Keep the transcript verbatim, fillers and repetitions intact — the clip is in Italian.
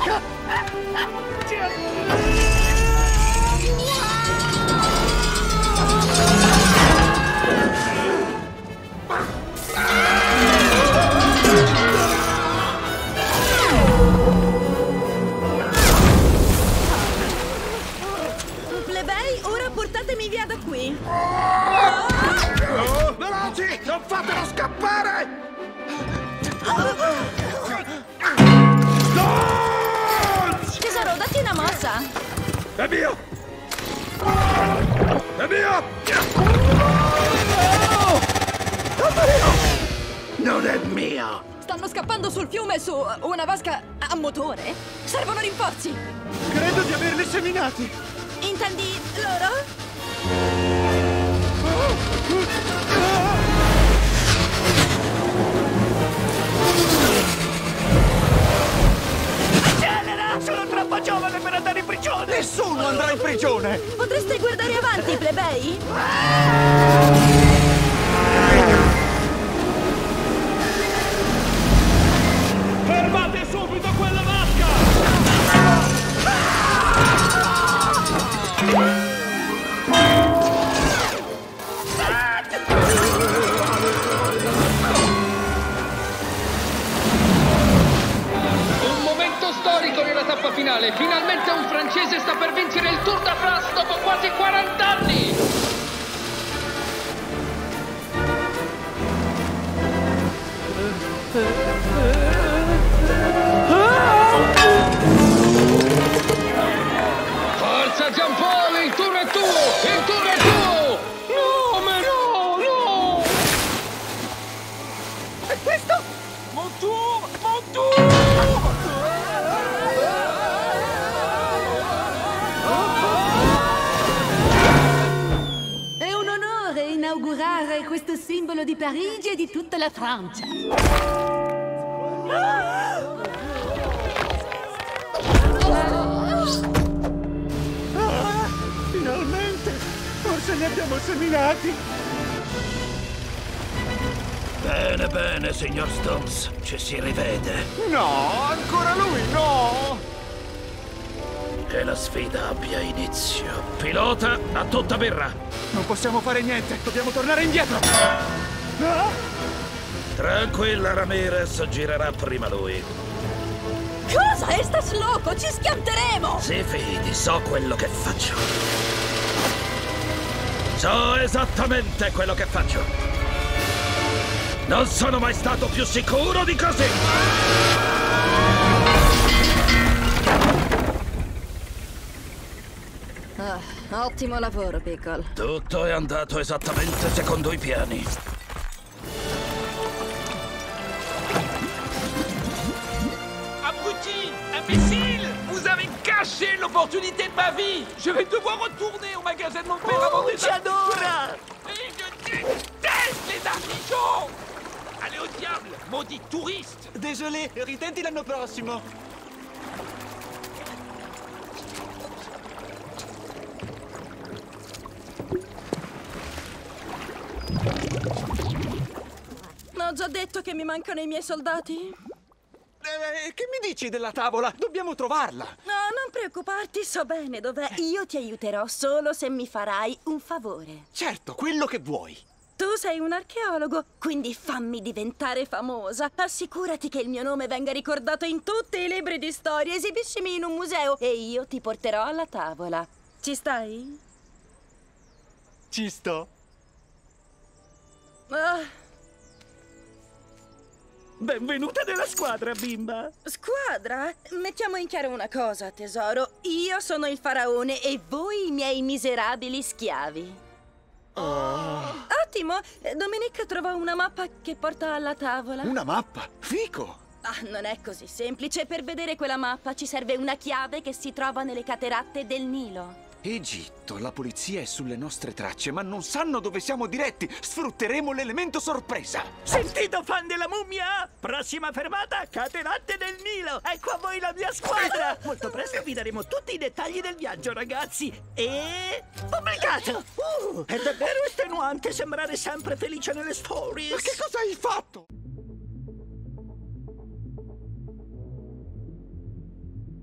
vasca! Plebei, ora portatemi via da qui! Oh, veloci! Non fatelo scappare! Tesoro, datti una mossa! È mio! È mio! Non è mio! Stanno scappando sul fiume su una vasca a motore? Servono rinforzi! Credo di averli seminati! Intendi loro? Accelera! Sono troppo giovane per andare in prigione! Nessuno andrà in prigione! Potreste guardare avanti, plebei? Fermate subito quella vasca! Un momento storico nella tappa finale. Finalmente un francese sta per vincere il Tour de France dopo quasi quaranta anni. Forza Giampaolo, il tour è tuo! Il tour è tuo! No, ma no, no! E questo? Mon tour! Mon tour! È un onore inaugurare questo simbolo di Parigi e di tutta la Francia. Ah, finalmente! Forse li abbiamo seminati! Bene, bene, signor Stones. Ci si rivede. No, ancora lui, no! Che la sfida abbia inizio. Pilota, a tutta birra. Non possiamo fare niente, dobbiamo tornare indietro! Ah? Tranquilla, Ramirez, girerà prima lui. Cosa? Estas loco? Ci schianteremo! Si fidi, so quello che faccio. So esattamente quello che faccio. Non sono mai stato più sicuro di così! Ah, ottimo lavoro, Pickle. Tutto è andato esattamente secondo i piani. Abruti! Imbécile! Vous avez gâché l'opportunité de ma vie! Je vais devoir retourner au magasin de mon père avant des... J'adore! Et je déteste les artichauts! Allez au diable, maudit touriste! Désolé, ritenti l'anno prossimo! Ho già detto che mi mancano i miei soldati? Eh, che mi dici della tavola? Dobbiamo trovarla! No, non preoccuparti, so bene dov'è. Io ti aiuterò solo se mi farai un favore. Certo, quello che vuoi! Tu sei un archeologo, quindi fammi diventare famosa. Assicurati che il mio nome venga ricordato in tutti i libri di storia. Esibiscimi in un museo e io ti porterò alla tavola. Ci stai? Ci sto! Ah, Benvenuta nella squadra, bimba! squadra? Mettiamo in chiaro una cosa, tesoro. Io sono il faraone e voi i miei miserabili schiavi. Oh. Ottimo! Domenica trovò una mappa che porta alla tavola. Una mappa? Fico! Ah, non è così semplice. Per vedere quella mappa ci serve una chiave che si trova nelle cateratte del Nilo. Egitto, la polizia è sulle nostre tracce, ma non sanno dove siamo diretti. Sfrutteremo l'elemento sorpresa. Sentito, fan della mummia? Prossima fermata, cateratte del Nilo. Ecco a voi la mia squadra. Molto presto vi daremo tutti i dettagli del viaggio, ragazzi. E... pubblicato! Uh, è davvero estenuante sembrare sempre felice nelle stories. Ma che cosa hai fatto?